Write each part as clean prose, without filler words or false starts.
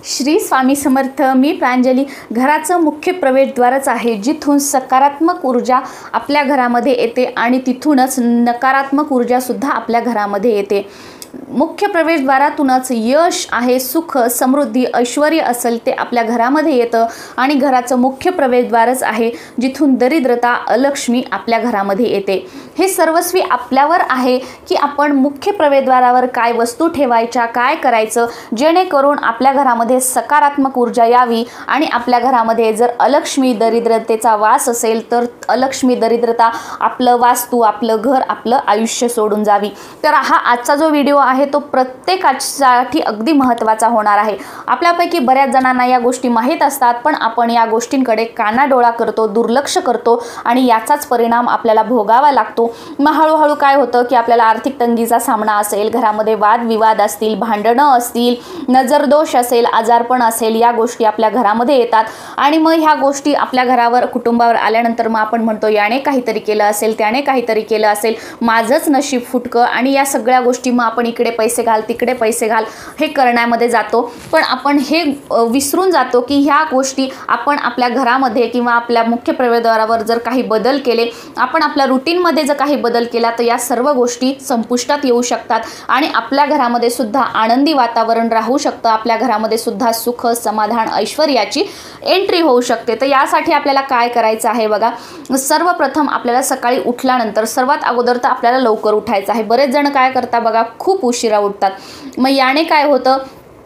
श्री स्वामी समर्थ। मी प्रांजली। घराचं मुख्य प्रवेशद्वारच आहे जिथून सकारात्मक ऊर्जा आपल्या घरामध्ये येते आणि तिथूनच नकारात्मक ऊर्जासुद्धा आपल्या घरामध्ये येते। मुख्य प्रवेशद्वारातूनच यश आहे, सुख, समृद्धी, ऐश्वर्य असेल ते आपल्या घरामध्ये येतं आणि घराचं मुख्य प्रवेशद्वारच आहे जिथून दरिद्रता, अलक्ष्मी आपल्या घरामध्ये येते। हे सर्वस्वी आपल्यावर आहे की आपण मुख्य प्रवेशद्वारावर काय वस्तू ठेवायच्या, काय करायचं जेणेकरून आपल्या घरामध्ये सकारात्मक ऊर्जा यावी आणि आपल्या घरामध्ये जर अलक्ष्मी, दरिद्रतेचा वास असेल तर अलक्ष्मी, दरिद्रता आपलं वास्तू, आपलं घर, आपलं आयुष्य सोडून जावी। तर हा आजचा जो व्हिडिओ आहे तो प्रत्येकासाठी अगदी महत्त्वाचा होणार आहे। आपल्यापैकी बऱ्याच जणांना या गोष्टी माहीत असतात, पण आपण या गोष्टींकडे कानाडोळा करतो, दुर्लक्ष करतो आणि याचाच परिणाम आपल्याला भोगावा लागतो। मग हळूहळू काय होतं की आपल्याला आर्थिक तंगीचा सामना असेल, घरामध्ये वादविवाद असतील, भांडणं असतील, नजरदोष असेल, आजारपण असेल, या गोष्टी आपल्या घरामध्ये येतात आणि मग ह्या गोष्टी आपल्या घरावर, कुटुंबावर आल्यानंतर मग आपण म्हणतो याने काहीतरी केलं असेल, त्याने काहीतरी केलं असेल, माझंच नशीब फुटकं आणि या सगळ्या गोष्टी मग आपण इकडे पैसे घाल, तिकडे पैसे घाल हे करण्यामध्ये जातो। पण आपण हे विसरून जातो की ह्या गोष्टी आपण आपल्या घरामध्ये किंवा आपल्या मुख्य प्रवेशद्वारावर जर काही बदल केले, आपण आपल्या रुटीनमध्ये जर काही बदल केला तर या सर्व गोष्टी संपुष्टात येऊ शकतात आणि आपल्या घरामध्ये सुद्धा आनंदी वातावरण राहू शकतं। आपल्या घरामध्ये सुद्धा सुख, समाधान, ऐश्वर्याची एंट्री होऊ शकते। तर यासाठी आपल्याला काय करायचं आहे बघा, सर्वप्रथम आपल्याला सकाळी उठल्यानंतर सर्वात अगोदर तर आपल्याला लवकर उठायचं आहे। बरेच जण काय करतात बघा, खूप उशिरा उठतात। मग याने काय होतं,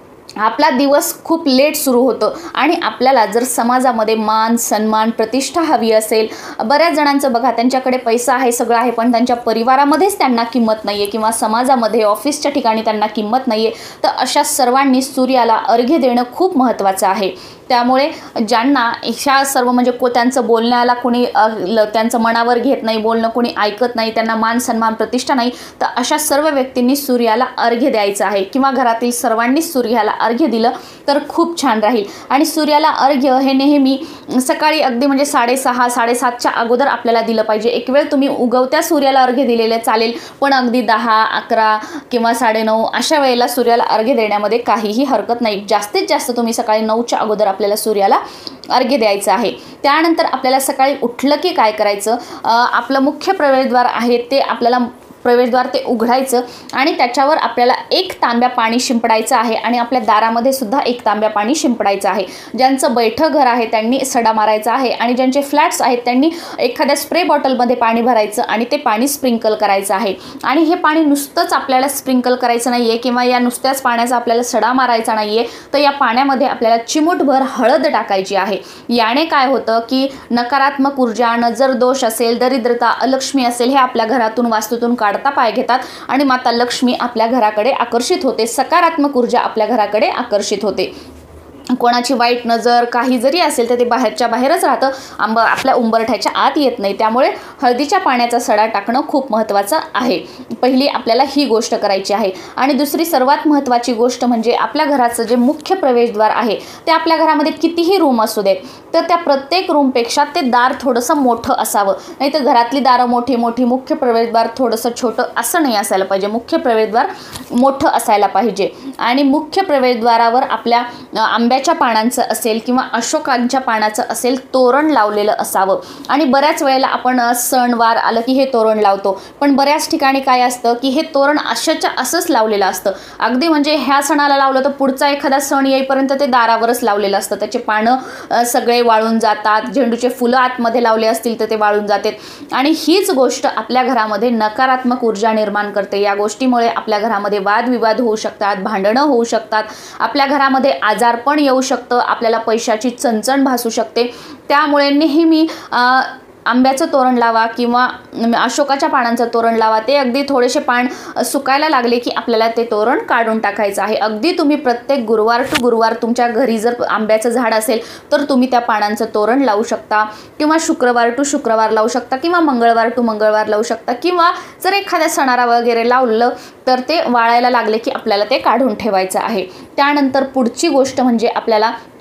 आपला दिवस खूप लेट सुरू होतं आणि आपल्याला जर समाजामध्ये मान, सन्मान, प्रतिष्ठा हवी असेल, बऱ्याच जणांचं बघा त्यांच्याकडे पैसा आहे, सगळं आहे, पण त्यांच्या परिवारामध्येच त्यांना किंमत नाही आहे किंवा समाजामध्ये, ऑफिसच्या ठिकाणी त्यांना किंमत नाही आहे। तर अशा सर्वांनी सूर्याला अर्घ्य देणं खूप महत्त्वाचं आहे। त्यामुळे ज्यांना ह्या सर्व म्हणजे त्यांचं बोलण्याला कोणी त्यांचं मनावर घेत नाही, बोलणं कोणी ऐकत नाही, त्यांना मान, सन्मान, प्रतिष्ठा नाही, तर अशा सर्व व्यक्तींनी सूर्याला अर्घ्य द्यायचं आहे किंवा घरातील सर्वांनी सूर्याला अर्घ्य दिलं तर खूप छान राहील। आणि सूर्याला अर्घ्य हे नेहमी सकाळी अगदी म्हणजे 6:30, 7:30च्या अगोदर आपल्याला दिलं पाहिजे। एक वेळ तुम्ही उगवत्या सूर्याला अर्घ्य दिलेलं चालेल, पण अगदी 10, 11 किंवा 9:30 अशा वेळेला सूर्याला अर्घ्य देण्यामध्ये काहीही हरकत नाही। जास्तीत जास्त तुम्ही सकाळी 9च्या अगोदर आपल्याला सूर्याला अर्घ्य द्यायचं आहे। त्यानंतर आपल्याला सकाळी उठलं की काय करायचं, आपलं मुख्य प्रवेशद्वार आहे ते आपल्याला प्रवेशद्वार ते उघडायचं आणि त्याच्यावर आपल्याला 1 तांब्या पाणी शिंपडायचं आहे आणि आपल्या दारामध्ये सुद्धा 1 तांब्या पाणी शिंपडायचं आहे। ज्यांचं बैठं घर आहे त्यांनी सडा मारायचा आहे आणि ज्यांचे फ्लॅट्स आहेत त्यांनी एखाद्या स्प्रे बॉटलमध्ये पाणी भरायचं आणि ते पाणी स्प्रिंकल करायचं आहे। आणि हे पाणी नुसतंच आपल्याला स्प्रिंकल करायचं नाही आहे किंवा या नुसत्याच पाण्याचा आपल्याला सडा मारायचा नाही आहे, तर या पाण्यामध्ये आपल्याला चिमूटभर हळद टाकायची आहे। याने काय होतं की नकारात्मक ऊर्जा, नजरदोष असेल, दरिद्रता, अलक्ष्मी असेल, हे आपल्या घरातून, वास्तूतून काढता पाय घेतात आणि माता लक्ष्मी आपल्या घराकडे आकर्षित होते, सकारात्मक ऊर्जा आपल्या घराकडे आकर्षित होते। कोणाची वाईट नजर काही जरी असेल तर ते बाहेरच्या बाहेरच राहतं, आपल्या उंबरठ्याच्या आत येत नाही। त्यामुळे हळदीच्या पाण्याचा सडा टाकणं खूप महत्त्वाचं आहे। पहिली आपल्याला ही गोष्ट करायची आहे। आणि दुसरी सर्वात महत्त्वाची गोष्ट म्हणजे आपल्या घराचं जे मुख्य प्रवेशद्वार आहे ते आपल्या घरामध्ये कितीही रूम असू देत, तर त्या प्रत्येक रूमपेक्षा ते दार थोडंसं मोठं असावं। नाही तर घरातली दारं मोठी मोठी, मुख्य प्रवेशद्वार थोडंसं छोटं असं नाही असायला पाहिजे। मुख्य प्रवेशद्वार मोठं असायला पाहिजे आणि मुख्य प्रवेशद्वारावर आपल्या आंब्याच्या पानांचं असेल किंवा अशोकांच्या पानाचं असेल तोरण लावलेलं असावं। आणि बऱ्याच वेळेला आपण सणवार आलं की हे तोरण लावतो, पण बऱ्याच ठिकाणी काय असतं की हे तोरण अशाच्या असंच लावलेलं असतं। अगदी म्हणजे ह्या सणाला लावलं तर पुढचा एखादा सण येईपर्यंत ते दारावरच लावलेलं असतं, त्याचे पानं सगळे वाळून जातात, झेंडूचे फुलं आतमध्ये लावले असतील तर ते वाळून जातात आणि हीच गोष्ट आपल्या घरामध्ये नकारात्मक ऊर्जा निर्माण करते। या गोष्टीमुळे आपल्या घरामध्ये वादविवाद होऊ शकतात, भांडणं होऊ शकतात, आपल्या घरामध्ये आजारपण येऊ शकतं, आपल्याला पैशाची चणचण भासू शकते। त्यामुळे नेहमी आंब्याचं तोरण लावा किंवा अशोकाच्या पानांचं तोरण लावा। ते अगदी थोडेसे पान सुकायला लागले की आपल्याला ते तोरण काढून टाकायचं आहे। अगदी तुम्ही प्रत्येक गुरुवार टू गुरुवार तुमच्या घरी जर आंब्याचं झाड असेल तर तुम्ही त्या पानांचं तोरण लावू शकता किंवा शुक्रवार टू शुक्रवार लावू शकता किंवा मंगळवार टू मंगळवार लावू शकता किंवा जर एखाद्या सणाला वगैरे लावलं तर ते वाळायला लागले की आपल्याला ते काढून ठेवायचं आहे। त्यानंतर पुढची गोष्ट म्हणजे आपल्याला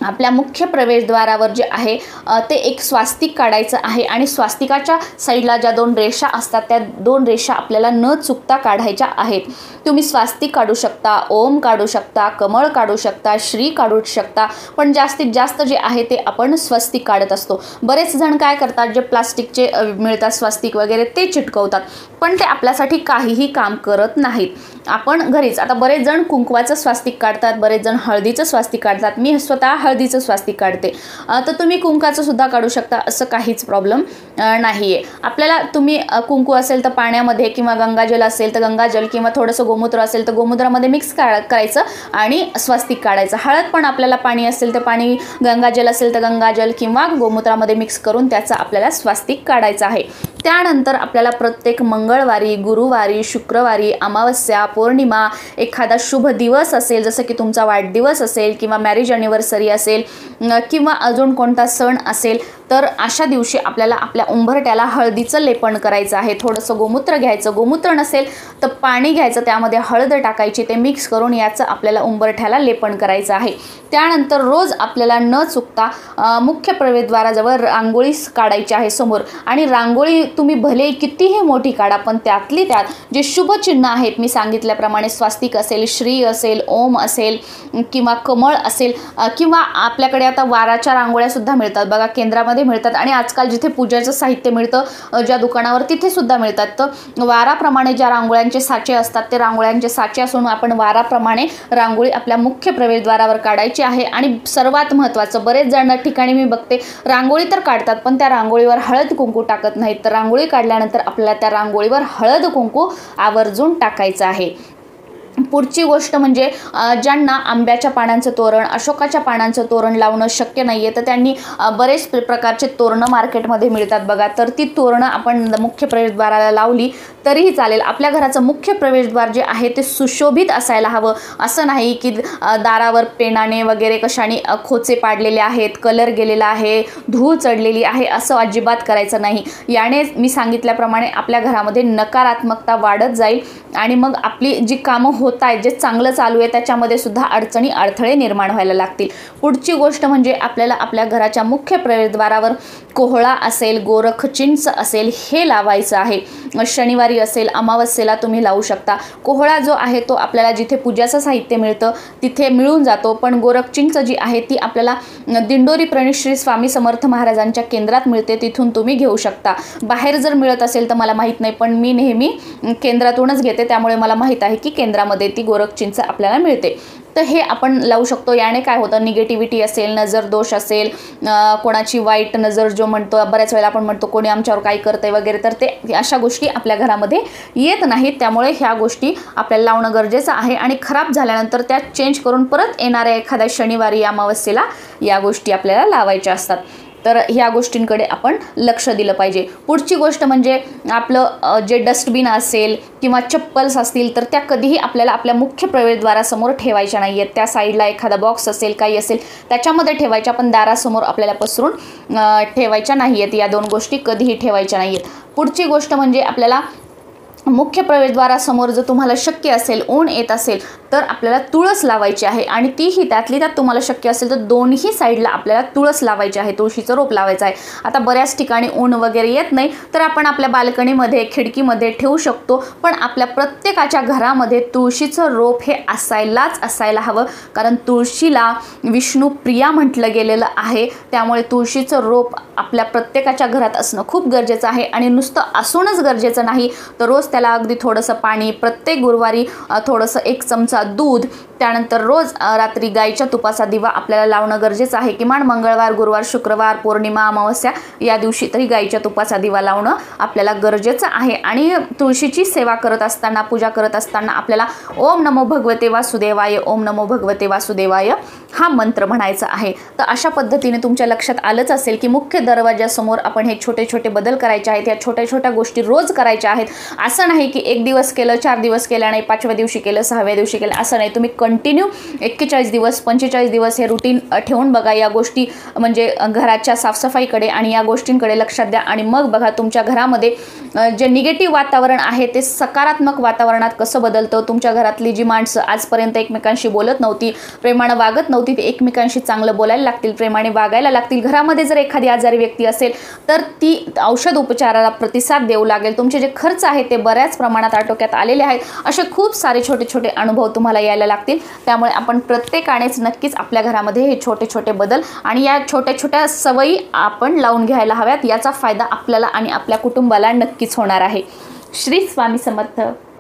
आपल्या मुख्य प्रवेशद्वारावर जे आहे ते एक स्वास्तिक काढायचं आहे आणि स्वास्तिकाच्या साईडला ज्या 2 रेषा असतात त्या 2 रेषा आपल्याला न चुकता काढायच्या आहेत. तुम्ही स्वास्तिक काढू शकता, ओम काढू शकता, कमळ काढू शकता, श्री काढू शकता, पण जास्तीत जास्त जे आहे ते आपण स्वस्तिक काढत असतो. बरेच जण काय करतात, जे प्लास्टिकचे मिळतात स्वस्तिक वगैरे ते चिटकवतात, पण ते आपल्यासाठी काहीही काम करत नाहीत. आपण घरीच आता बरेच जण कुंकवाचं स्वास्तिक काढतात, बरेच जण हळदीचं स्वास्तिक काढतात. मी स्वतः हळदीचं स्वास्तिक काढते, तर तुम्ही कुंकाचं सुद्धा काढू शकता, असं काहीच प्रॉब्लेम नाही आहे. आपल्याला तुम्ही कुंकू असेल तर पाण्यामध्ये किंवा गंगाजल असेल तर गंगाजल किंवा थोडंसं गोमूत्र असेल तर गोमूत्रामध्ये मिक्स करायचं आणि स्वास्तिक काढायचं. हळद पण आपल्याला पाणी असेल तर पाणी, गंगाजल असेल तर गंगाजल किंवा गोमूत्रामध्ये मिक्स करून त्याचा आपल्याला स्वास्तिक काढायचं आहे. त्यानंतर आपल्याला प्रत्येक मंगळवारी, गुरुवारी, शुक्रवारी, अमावस्या, पौर्णिमा, एखादा शुभ दिवस असेल जसं की तुमचा वाढदिवस असेल किंवा मॅरेज ॲनिव्हर्सरी असेल किंवा अजून कोणता सण असेल तर अशा दिवशी आपल्याला आपल्या उंबरट्याला हळदीचं लेपन करायचं आहे. थोडंसं गोमूत्र घ्यायचं, गोमूत्र नसेल तर पाणी घ्यायचं, त्यामध्ये हळद टाकायची, ते मिक्स करून याचं आपल्याला उंबरठ्याला लेपन करायचं आहे. त्यानंतर रोज आपल्याला न चुकता मुख्य प्रवेशद्वाराजवळ रांगोळी काढायची आहे समोर. आणि रांगोळी तुम्ही भले कितीही मोठी काढा, पण त्यातली त्यात जे शुभ चिन्ह आहेत मी सांगितल्याप्रमाणे स्वास्तिक असेल, श्री असेल, ओम असेल किंवा कमळ असेल किंवा आपल्याकडे आता वाराच्या रांगोळ्या सुद्धा मिळतात बघा, केंद्रामध्ये मिळतात आणि आजकाल जिथे पूजेचं साहित्य मिळतं ज्या दुकानावर तिथे सुद्धा मिळतात. तर वाराप्रमाणे ज्या रांगोळ्यांचे साचे असतात ते रांगोळ्यांचे साचे असून आपण वाराप्रमाणे रांगोळी आपल्या मुख्य प्रवेशद्वारावर काढायची आहे. आणि सर्वात महत्त्वाचं, बरेच जण ठिकाणी मी बघते रांगोळी तर काढतात पण त्या रांगोळीवर हळद कुंकू टाकत नाहीत. तर रांगोळी काढल्यानंतर आपल्याला त्या रांगोळीवर हळद कुंकू आवर्जून टाकायचं आहे. पुढची गोष्ट म्हणजे ज्यांना आंब्याच्या पानांचं तोरण, अशोकाच्या पानांचं तोरण लावणं शक्य नाही आहे तर त्यांनी बरेच प्रकारचे तोरणं मार्केटमध्ये मिळतात बघा, तर ती तोरणं आपण मुख्य प्रवेशद्वाराला लावली तरीही चालेल. आपल्या घराचं मुख्य प्रवेशद्वार जे आहे ते सुशोभित असायला हवं. असं नाही की दारावर पेनाने वगैरे कशाने खोचे पाडलेले आहेत, कलर गेलेला आहे, धूळ चढलेली आहे, असं अजिबात करायचं नाही. याने मी सांगितल्याप्रमाणे आपल्या घरामध्ये नकारात्मकता वाढत जाईल आणि मग आपली जी कामं होत आहेत, जे चांगलं चालू आहे त्याच्यामध्ये सुद्धा अडचणी, अडथळे निर्माण व्हायला लागतील. पुढची गोष्ट म्हणजे आपल्याला आपल्या घराच्या मुख्य प्रवेशद्वारावर कोहळा असेल, गोरखचिंच असेल हे लावायचं आहे. शनिवारी असेल, अमावस्येला तुम्ही लावू शकता. कोहळा जो आहे तो आपल्याला जिथे पूजाचं साहित्य मिळतं तिथे मिळून जातो, पण गोरखचिंच जी आहे ती आपल्याला दिंडोरी प्रणित श्री स्वामी समर्थ महाराजांच्या केंद्रात मिळते, तिथून तुम्ही घेऊ शकता. बाहेर जर मिळत असेल तर मला माहीत नाही, पण मी नेहमी केंद्रातूनच घेते त्यामुळे मला माहीत आहे की केंद्रामध्ये ती गोरखचिंच आपल्याला मिळते. तर हे आपण लावू शकतो. याने काय होतं, निगेटिव्हिटी असेल, नजर दोष असेल, कोणाची वाईट नजर जो म्हणतो बऱ्याच वेळेला आपण म्हणतो कोणी आमच्यावर काही करतंय वगैरे, तर ते अशा गोष्टी आपल्या घरामध्ये येत नाहीत. त्यामुळे ह्या गोष्टी आपल्याला लावणं गरजेचं आहे आणि खराब झाल्यानंतर त्या चेंज करून परत येणाऱ्या एखाद्या शनिवारी, अमावस्येला या गोष्टी आपल्याला लावायच्या असतात. तर ह्या गोष्टींकडे आपण लक्ष दिलं पाहिजे. पुढची गोष्ट म्हणजे आपलं जे डस्टबिन असेल किंवा चप्पल्स असतील तर त्या कधीही आपल्याला आपल्या मुख्य प्रवेशद्वारासमोर ठेवायच्या नाही आहेत. त्या साईडला एखादा बॉक्स असेल, काही असेल त्याच्यामध्ये ठेवायच्या, पण दारासमोर आपल्याला पसरून ठेवायच्या नाही आहेत. या 2 गोष्टी कधीही ठेवायच्या नाही आहेत. पुढची गोष्ट म्हणजे आपल्याला मुख्य प्रवेशद्वारासमोर जर तुम्हाला शक्य असेल, ऊन येत असेल तर आपल्याला तुळस लावायची आहे आणि तीही त्यातली त्यात तुम्हाला शक्य असेल तर दोन्ही साईडला आपल्याला तुळस लावायची आहे, तुळशीचं रोप लावायचं आहे. आता बऱ्याच ठिकाणी ऊन वगैरे येत नाही तर आपण आपल्या बाल्कनीमध्ये, खिडकीमध्ये ठेवू शकतो, पण आपल्या प्रत्येकाच्या घरामध्ये तुळशीचं रोप हे असायला हवं, कारण तुळशीला विष्णुप्रिया म्हटलं गेलेलं आहे. त्यामुळे तुळशीचं रोप आपल्या प्रत्येकाच्या घरात असणं खूप गरजेचं आहे आणि नुसतं असूनच गरजेचं नाही, तर रोज त्याला अगदी थोडंसं पाणी, प्रत्येक गुरुवारी थोडंसं 1 चमचा दूध, त्यानंतर रोज रात्री गाईच्या तुपाचा दिवा आपल्याला लावणं गरजेचं आहे. किमान मंगळवार, गुरुवार, शुक्रवार, पौर्णिमा, अमावस्या या दिवशी तरी गाईच्या तुपाचा दिवा लावणं आपल्याला गरजेचं आहे. आणि तुळशीची सेवा करत असताना, पूजा करत असताना आपल्याला ओम नमो भगवते वासुदेवाय, ओम नमो भगवते वासुदेवाय हा मंत्र म्हणायचा आहे. तर अशा पद्धतीने तुमच्या लक्षात आलंच असेल की मुख्य दरवाजासमोर आपण हे छोटे छोटे बदल करायचे आहेत. या छोट्या छोट्या गोष्टी रोज करायच्या आहेत. असं असं नाही की एक दिवस केलं, 4 दिवस केलं नाही, 5व्या दिवशी केलं, 6व्या दिवशी केलं, असं नाही. तुम्ही कंटिन्यू 41 दिवस 45 दिवस हे रुटीन ठेवून बघा या गोष्टी, म्हणजे घराच्या साफसफाईकडे आणि या गोष्टींकडे लक्षात द्या. आणि मग बघा तुमच्या घरामध्ये जे निगेटिव्ह वातावरण आहे ते सकारात्मक वातावरणात कसं बदलतं. तुमच्या घरातली जी माणसं आजपर्यंत एकमेकांशी बोलत नव्हती, प्रेमानं वागत नव्हती, ते एकमेकांशी चांगलं बोलायला लागतील, प्रेमाने वागायला लागतील. घरामध्ये जर एखादी आजारी व्यक्ती असेल तर ती औषध उपचाराला प्रतिसाद देऊ लागेल. तुमचे जे खर्च आहेत ते बऱ्याच प्रमाणात आटोक्यात आलेले आहेत. असे खूप सारे छोटे छोटे अनुभव तुम्हाला यायला लागतील. त्यामुळे आपण प्रत्येकानेच नक्कीच आपल्या घरामध्ये हे छोटे छोटे बदल आणि या छोट्या छोट्या सवयी आपण लावून घ्यायला हव्यात. याचा फायदा आपल्याला आणि आपल्या कुटुंबाला नक्कीच होणार आहे. श्री स्वामी समर्थ.